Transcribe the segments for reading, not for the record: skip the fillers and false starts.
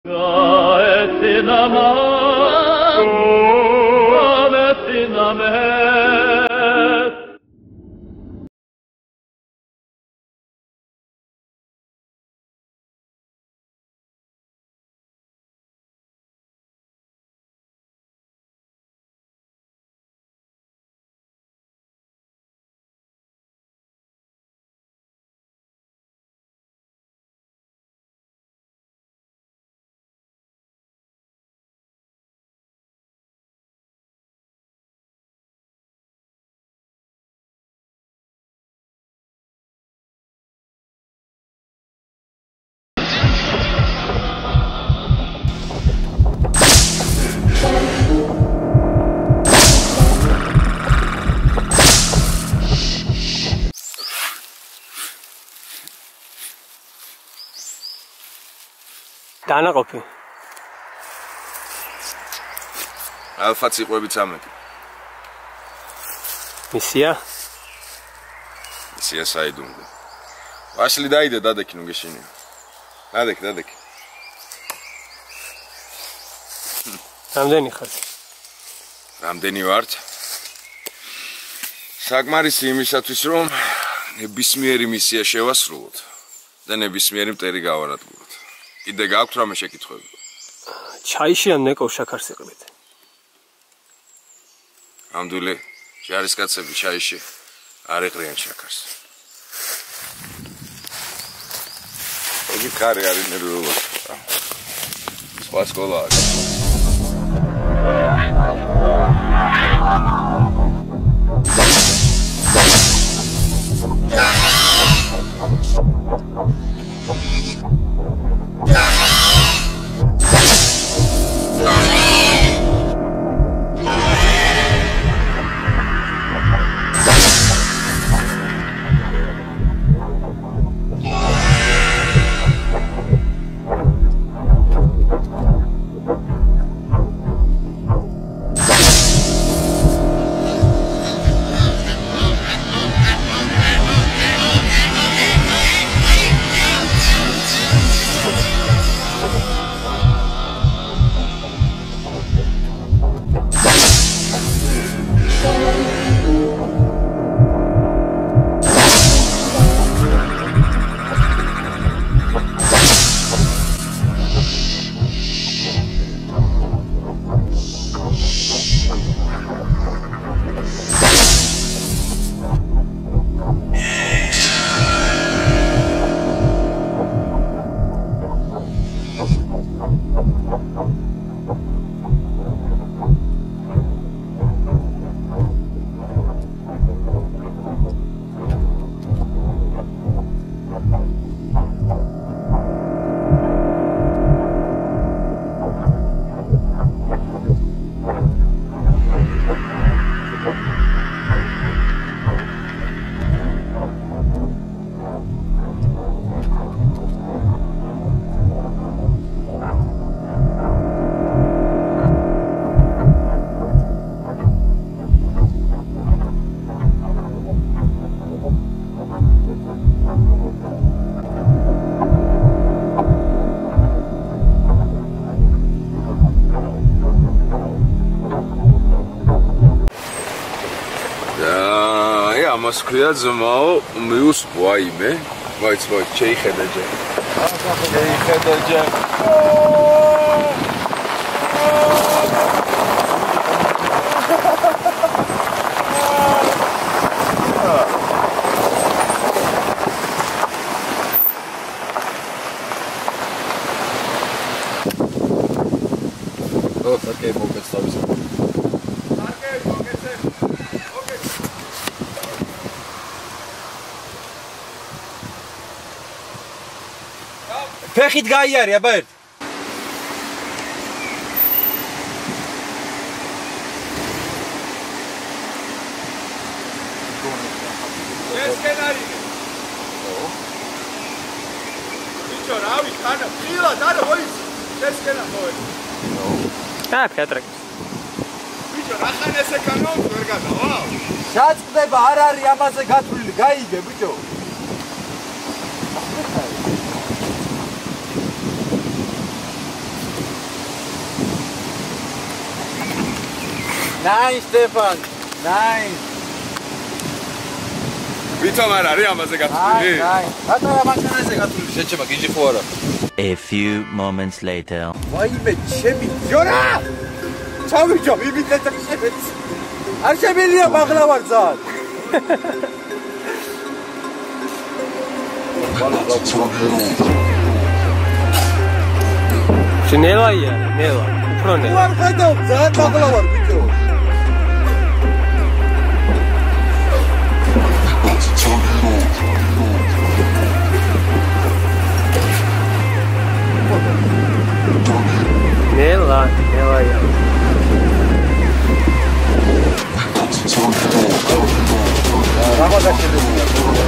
დანაყოფი. ალფაც იყვებით ამეთი. მისია? მისია საიდუმდე. ვაშლი დაიდე დადექი ნუ გეშინია. დადექი. რამდენი ხარ? რამდენი ვართ? საკმარისი იმისათვის რომ ნებისმიერი მისია შევასრულოთ და ნებისმიერი მტერი გავარადგუროთ. კიდე გაქვთ რამე შეკითხვები? ჩაიში ან ნეკოვ შაქარს იყრით? ამდვილი ჯარისკაცები ჩაიში არ იყრიან შაქარს. იგი ხარი არის ნერვიულად. სხვა სკოლაა. ამას ქვია ძმაო მიუს ვაიმე ვაიც შეიხედა ჯერ ოკეი მოგეცავი ფეხით გაიარე აბა ერთ ესკენ არის ბიჭო რავი ხანა ხილად არა მოიც ესკენა მოი პეტრეკ ბიჭო რა ხან ესე კანონ ვერ გადავა საწყდება არ არის ამაზე გათვლილი გაიგე ბიჭო Nein, Stefan. Nein. ვითომ არ არის ამაზე გათვლილი? Nein. Ატარა მანქანაზე გათვლილი შეჭება გიჟი ხო არა? A few moments later. ვაიმე, ჩემი ჯორა! ჩავიჯო, იმიტეთ ხებეთ. არ შემიძლია მაღლა ვარ ძალიან. ნელაია, ნელა, უფრო ნელა. ვარ ხედავ, ძალიან მაღლა ვარ ბიჭო. ნელა, ნელაია. რა გაშენებულია?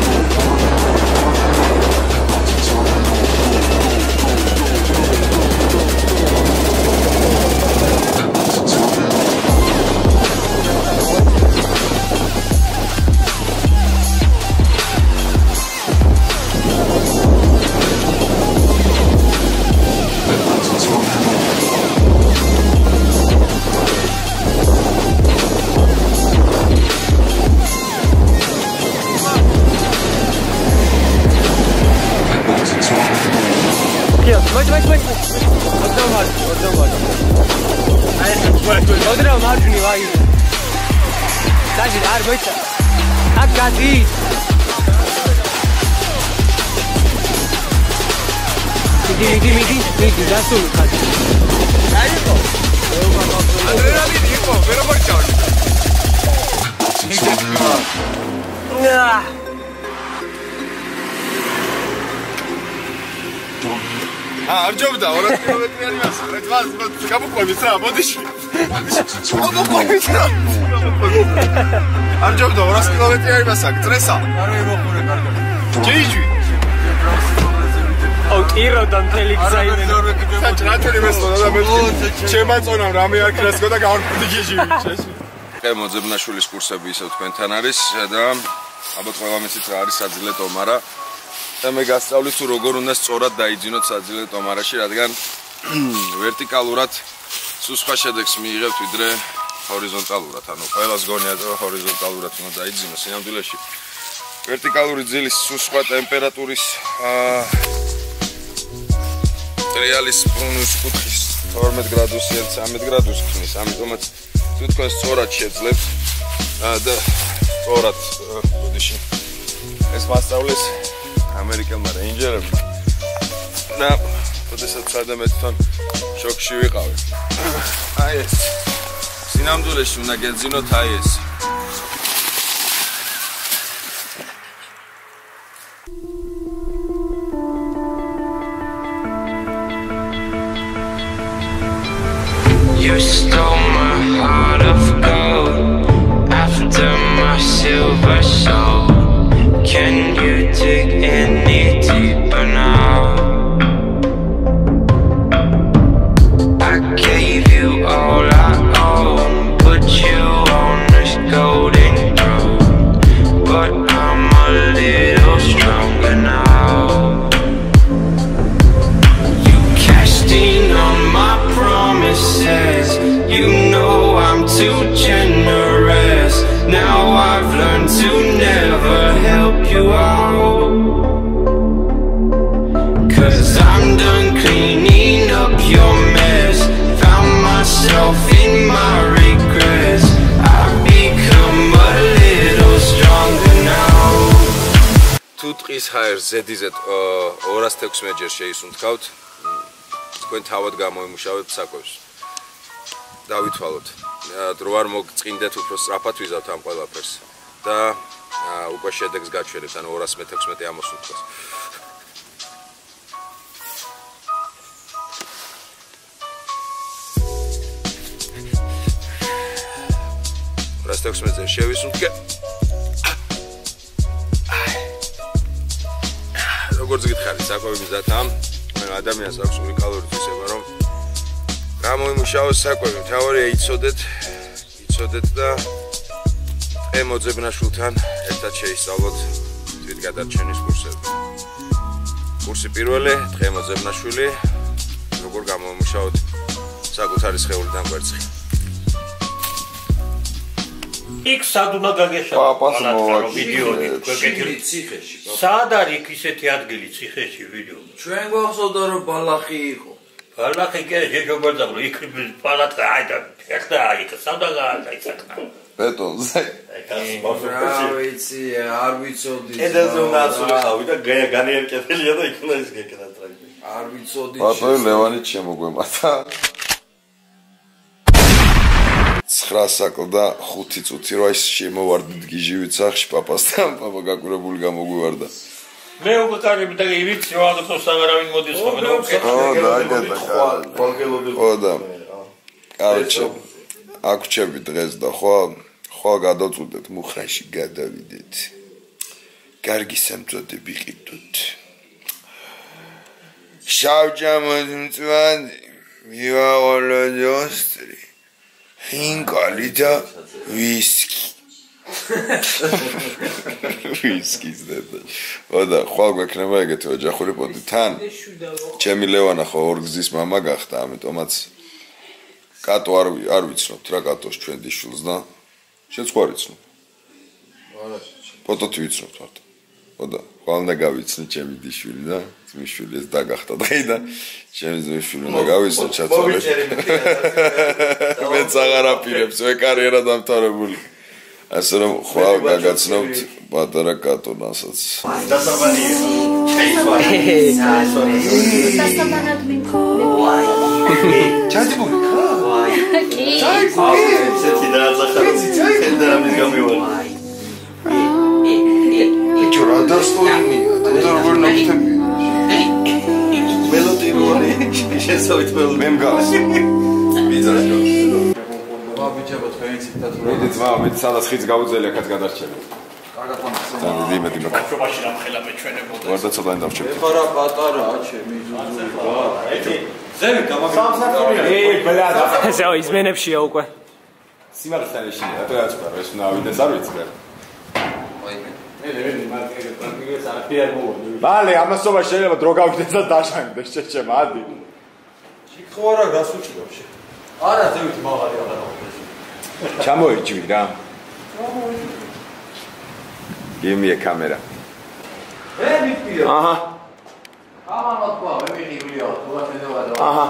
Odreo margini vai. Dai, arbitra. Accadi. Midi, da solo cadi. აიყო. ადრენალინი იყო, ვერაფერ ჩავდი. არ ჯობდა 200 კილომეტრიანი მასა. რა გამოყვებით რა, მოდიში. გამოყვებით რა. არ ჯობდა 200 კილომეტრიანი მასა, წრესა. არა მოხურე კარგად. ჯიჯი. აუ ტიროდა მთელი გზა იმენ. საჭრათელი მესწოდა და მე შემაწონამ რამე არ ქრასკო და გავარკვდი ჯიჯი. მოძებნაშვილის კურსები ისევ თქვენთან არის და ალბათ ყველა მეცით რა არის საძილე ტომარა. და მე გასწავლით თუ როგორ უნდა სწორად დაიძინოთ საძილე ტომარაში, რადგან ვერტიკალურად სულ სხვა შედეგს მიიღებთ ვიდრე ჰორიზონტალურად, ანუ ყველას გონია რომ ჰორიზონტალურად უნდა დაიძინოს სინამდვილეში. ვერტიკალური ძილის სულ სხვა ტემპერატურის რეალის პრუნუს კუთხის 12 გრადუსიან 13 გრადუსს ქმნის, ამიტომაც თუ თქვენ სწორად შეძლებთ და სწორად ბოდიში ეს მასწავლეს ამერიკელმა რეინჯერებმა და შესაძლოა სადამეთთან შოკში ვიყავი. აი ეს სინამდვილეში უნდა გეძინოთ აი ეს. You stole my heart of gold after my silver soul. Can you dig any deeper now? I gave you all I own, put you on this golden throne, but I'm a little stronger now. You cashed in on my promises, you know I'm too generous. Now I've learned to never help you out, 'cause I'm done cleaning up your mess. Found myself in my regrets. I've become a little stronger now. თუ ტყის ჰაერს ზედიზე 216 ჯერ შეისუნთქავთ, თქვენ თავად გამოიმუშავებთ საკვებს. დავითვალოთ. დრო არ მოგწყინდეთ, უფრო სწრაფად ვიზავთ ამ ყველაფერს და უკვე შედეგს გაჩვენებთ, ანუ 216 ამოსუნთქავს. 216 შევისუნთქე. როგორც გითხარით, საკვები მზად ამ ადამიანს აქვს უნიკალური თვისება, რომ გამოიმუშავოს საკვები, მთავარია იცოდეთ და მოძებნაშვილთან ერთად შეისწავლოთ თვითგადარჩენის კურსები. კურსი პირველი, დღე მოძებნაშვილი, როგორ გამოიმუშავოთ საკუთარი სხეულიდან კვერცხი. იქ სად უნდა გაგეშალო? პაპას მოვაკი. ვიდეოდი გვეკეთილი ციხეში. სად არის იქ ისეთი ადგილი ციხეში ვიდეო? ჩვენ გვახსოვდა რომ ბალახი იყო. ბალახი კი შეგვეძაღლო იქ პალატა აი და ეხლა იქ სადა გაიწაკნა. ბეტონზე. რა ვიცი, არ ვიცოდი. ედაზე უნდა ასულიყავი და განიერკეთელია და იქ უნდა ის გეკეთა ტრაგედია. არ ვიცოდი. ბატონი ლევანი შემოგვემართა. 9 საკლ და 5 წუთი რა ის შემოვარდით გიჟივით სახლში პაპასთან, პაპა გაკვირებული გამოგვივარდა. მე უკვე კარები და ივიცი რა და თოს აღარავინ მოდის ხოლმე და და კარჩე აქჩები დღეს და ხო გადავწუდეთ მუხრანში გადავიდეთ. კარგი სამწოდები ყიდოთ. შავჯამოთ მწვანე მივაყოლოდოსტრი ჰინკალი და ვისკი. ვისკის და და ხვალ გვექნება ეგეთი ოჯახური პოტი თან. ჩემი ლევანა ხო ორგზის მამა გახდა, ამიტომაც კატო არ ვიცნობთ რა კატოს ჩვენ დიშულს და შენც ხო არ იცნობ. პოტოთი ვიცნობთ მარტო. და ხვალ უნდა გავიცნი ჩემი დიშვილი და ძმისშვილი ეს დაგახტა დღეიდან ჩემი ძმისშვილი უნდა გავიცნო ჩაწოლე. მეც აღარ აპირებს მე კარიერა დამთავრებული. ასე რომ ხვალ გაგაცნობთ პატარა კატონასაც. დასაბანად მინქოვი. ჩაჯიბული ხა? კი. ესეთი დააძახა და ამის გამივალი. ჯორა დასტოინია და როგორ ნახტები. მელოდიური შესავით მელოდი. მე მგავს. ბიძაშო. ბაბიჩებო თქვენი ციტატურა. მედი ძმა, მე სადაც ხიც გავუძელი აქაც გადარჩები. კარგად ვამბობ. ძალიან იმედი მაქვს. შობაში რამხელა მეჩვენებოდა. ვარდა ცოტა დავჩები. ეხარა პატარაა ჩემი ზუზული. ზევი გამაგრებული. ბლადა. ზეო ისმენებშია უკვე. სიმართლე შეიძლება, რატო გაწყდა, ეს უნდა ავიდეს არ ვიცი მე. მალე ამასობა შეიძლება დრო გავიდეს და დაშანგდეს შეჩემა ადი. ხო არა გას უჭირავს შე. არა ზევით მაღალი აღარა. ჩამოიჭვი რა. იმია კამერა. მე მიფია. აჰა. ამამოთქვა, მე მიყივლია, თუ გასედება და. აჰა.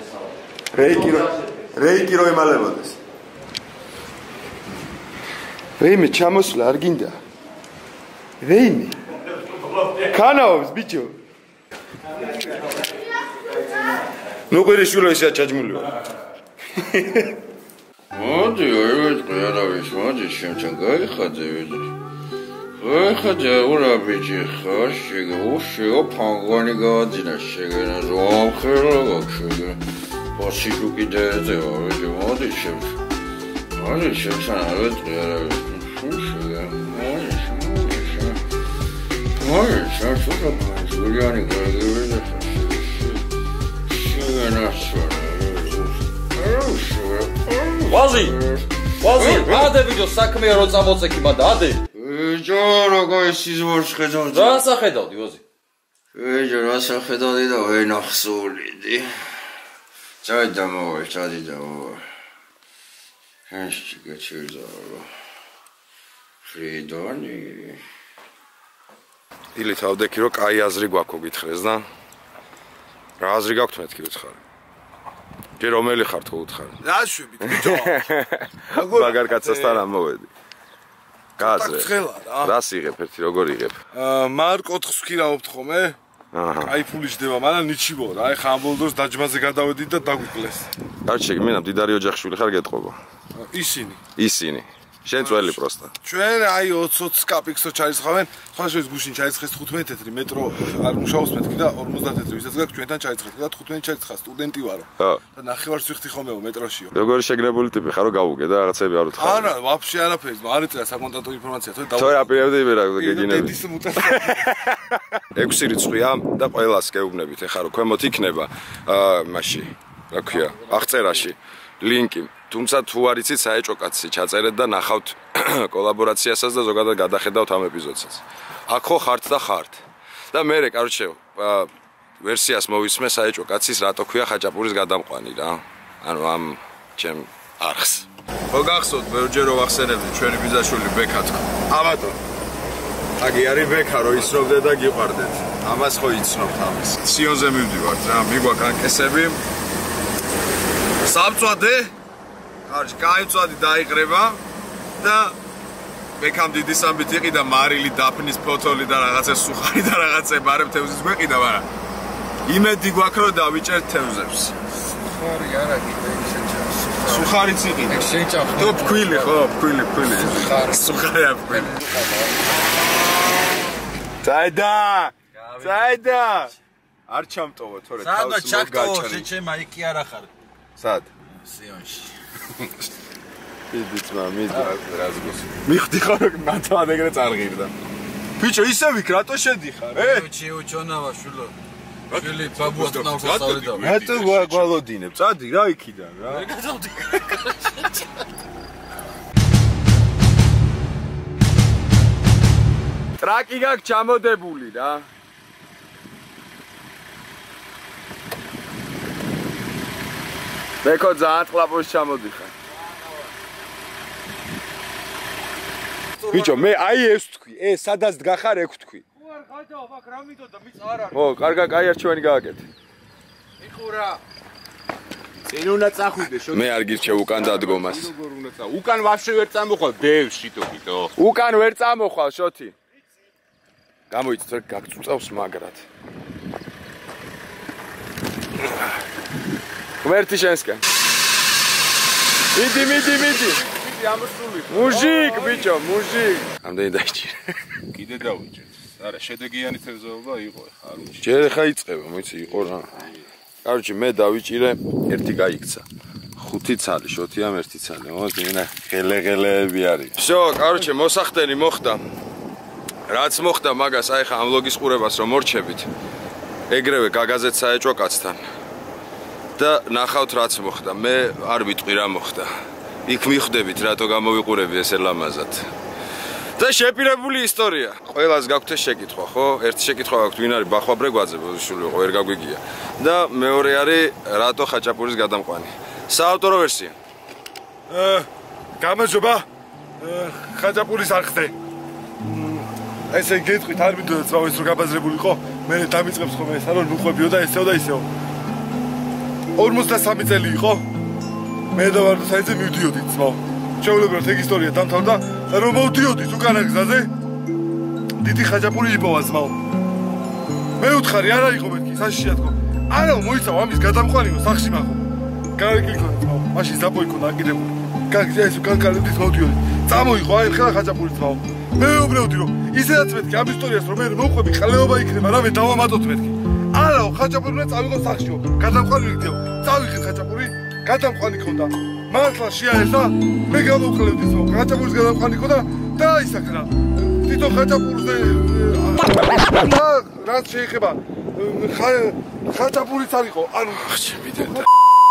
რეიკი რო ემალებოდეს. რეიმე ჩამოსვლა არ გინდა. რეიმე. ქანაობს ბიჭო. ნუ ყირიშვილო ისე ჩაჯმული ვარ. მოდი, არავის, მოდი, შემთან გაიხადე, ვიდრე. გაიხადე, ურა ბიჭი, ხაშეგე, უშეო ფანგვანი გავაძინა შეგენა, ზომხელა გაქშეგე. პასიჯუკი დაეძება, ვიდრე, მოდი, შემთან. მოდი, შემთან, არავის, უშეგე, მოდი, მოდი, შემთან, ზურიანი გაგივიდა. შეგენა სვარა. ვაზი ადე ვიდეო საქმეა რო წამოწეკი მანდა ადე ვიჯო როგორ სიზმორს ხედავდი რა სახედავდი ვაზი ვიჯო რა სახედავდი და ვენახსოვლიდი ჩაიდა მოვა ჰეშჩი გაჩერდა ფრიდონი ილი თავდექი რომ კაი აზრი გვაქვს გითხრეს და რა აზრი გაქვთ მეთქი უცხარი ჯე რომელი ხარ თუ უთხარი? რაშვებით ბიჭო. მაგარ კაცასთან ამოვედი. გაზრე. რას იღებ ერთი როგორ იღებ? მარ კოთხს ვქირავთ ხომ? აი ფული ჯდება, მაგრამ ნიჩიბო რა. აი ხა ამ ბოლოს დაჯმაზე გადავედი და დაგვიკლეს. კარჩი, მე მდიდარი ოჯახშვილი ხარ გეტყობა. ისინი. შენ წველი პროსტა. ჩვენ აი 20 კაპიქსო ჩაიცხავენ, სხვა შორის გუშინ ჩაიცხეს 15 თეთრი მეტრო არ მუშაობს მეთქი და 50 თეთრი ვისაც გაქვს ჩვენთან ჩაიცხეთ და 15 ჩაიცხა სტუდენტი ვარო. და ნახევარს ვიხდი ხოლმე მეტროშიო. როგორი შეგნებული ტიპი ხარო გავუგე და რაღაცები არ უთხარ. არა, ვაფშე არაფერი, არ ეწია საკონტაქტო ინფორმაცია, თორე თორე აპირებდი მე რა გეგინები. 6 რიცხვია და ყველას გეუბნებით ეხლა რომ ქვემოთ იქნება მაშინ რა ქვია აღწერაში ლინკი თუმცა თუ არ იცით საეჭო კაცი ჩაწერეთ და ნახავთ კოლაბორაციასაც და ზოგადად გადახედავთ ამ ეპიზოდსაც. აქ ხო ხართ და ხართ. და მე კაროჩე ვერსიას მოვისმე საეჭო კაცის რატო ქვია ხაჭაპურის გადამყვანი რა. ანუ ამ ჩემ არხს. ხო გახსოვთ, ბევრჯერ რო ვახსენებდი ჩვენი ბიძაშვილი ბექა თქო. აბატო. აგი არის ბექა რო ისროვდე და გიყვარდეთ. ამას ხო იცნობთ ამის. სიონზე მივდივართ რა, მიგვაქვს ანკესები. სამწვადე? კარგი, კაი მწვადი დაიყრება და ბექამ დიდი სამბით იყიდა მარილი, დაფნის ფოთოლი და რაღაცა სუხარი და რაღაცა ბარემ თევზის გვეყიდა, მაგრამ იმედი გვაქვს რომ დავიჭერთ თევზებს. სუხარი არა კიდე ისე ჩანს. სუხარიც იყიდა. შეჭაფ. თუ ფქვილი ხო, ფქვილი. სუხარი აფქვილი. წაიდა. არ ჩამტოვო, თორე თავს მოგაჩარი. შეჩემა იქი არა ხარ. სად? სიონში. იდიც რაზგოს. მიხდი ხარ ნათან ეგრე წარღირდა. ბიჭო, ისე ვიქ რატო შედიხარ? ჩიუჩონავა შულო. შილი ბაბუა თნავს ასავლიდა. რატო გვალოდინებ? წადი რა იქიდან რა. ვერ გადავდი. ტრაკი გაქვს ჩამოდებული რა. მეკო ძალიან ყლაპოს ჩამოდიხარ. ბიჭო, მე აი ეს ვთქვი, სადაც დგახარ ეგ ვთქვი. ხო არ ხაჯაო, მაგ რა მინდოდა, მის არ არის. ო, კარგა, კაი არჩევანი გააკეთე. იხურა. წინ უნდა წახვიდე, შო. მე არ გირჩევ უკან დადგომას. როგორ უნდა წა? უკან ვაფშე ვერ წამოხვალ, დევს შიტო. უკან ვერ წამოხვალ, შოთი. გამოიწვე გაგწუწავს მაგრად. ღმერთი შენსკენ. მიდი. ამოსული. მუჟიკ, ბიჭო, მუჟიკ. ამდენი დაიჭირე. კიდე დავიჭერ. არა, შედეგიანი თევზაობა იყო ხა არ უნდა. ჯერ ხა იწება, მოიცი იყო რა. კაროჩი მე დავიჭირე, ერთი გაიქცა. 5 ცალი, შოთიამ 1 ცალი. მოდი, ღელეები არის. всё, კაროჩი მოსახდენი მოხდა. რაც მოხდა მაგას, აი ხა ამ ლოგის ყურებას რომ მორჩებით. ეგრევე გაგაზეთ საეჭვო კაცთან. და ნახავთ რაც მოხდა. მე არ ვიტყვი რა მოხდა. იქ მიხვდებით რატო გამოვიყურები ესე ლამაზად. და შეპირებული ისტორია. ყველას გაქვთ შეკითხვა, ხო? ერთი შეკითხვა გაქვთ, ვინ არის ბახვა ბრეგვაძე, ბოდიშვილი იყო, ვერ გაგვიგია. და მეორე არის რატო ხაჭაპურის გადამყვანი. საავტორო ვერსია. გამარჯობა. ხაჭაპურის არხზე. ესე გეტყვით, არ მინდოდა ძმაო ეს რო გაბაზრებულიყო. მე დამიწყებს ხოლმე ეს რომ მიყვებიო და ესეო და ისეო. 53 წელი იყო. მე და ვარდო საიტზე მივდიოდი ძმაო. შეულებრად ეგ ისტორია დამთავრდა და რომ მოვდიოდით უკანა გზაზე დიდი ხაჭაპური იპოვა ძმაო. მე უთხარი არა იყო მეთქი საშიშია თქო. არა მოიცავ ამის გადამყვანიო სახში მახო. კარგი იყო ძმაო. მაშინ ზაპო იყო ნაკიდებული. კარგი ეს განკარგდით მოვდიოდი. წამოიყო აი ხელა ხაჭაპური ძმაო. მე ვეუბნეოდი რომ ისედაც მეთქი ამ ისტორიას რომ მე მოვყვები ხალეობა იქნება რა მე დავამატოთ მეთქი. არაო ხაჭაპური უნდა წავიღო სახშიო. გადამყვანი ვიქდიო. წავიღეთ ხაჭაპური. გადამყვანი ქონდა. მართლა შეაერთა მე გამოვხლებდი ზო ხაჭაპურის გადამყვანი ქონდა და ისაქრა. თვითონ ხაჭაპურზე რაც შეიძლება ხაჭაპურიც არისო. ანუ შემიდენდა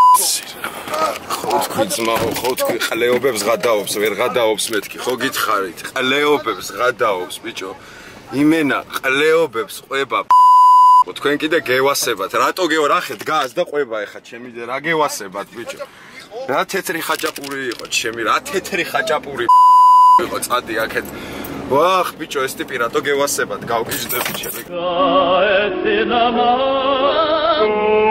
ხოთქვი ხალეობებს გადაობს, ვერ გადაობს მეთქი, ხო გითხარით? ხალეობებს გადაობს, ბიჭო. იმენა ხალეობებს ყვება. თქვენ კიდე გევასებათ. რატო გევრახე დგას და ყვება ეხა ჩემი და რა გევასებათ, ბიჭო? რა თეთრი ხაჭაპური იყო, ჩემი რა თეთრი ხაჭაპური იყო, წადი აქეთ. ვახ, ბიჭო, ეს ტიპი რატო გევასებათ? გავგიჟდები ჩემი.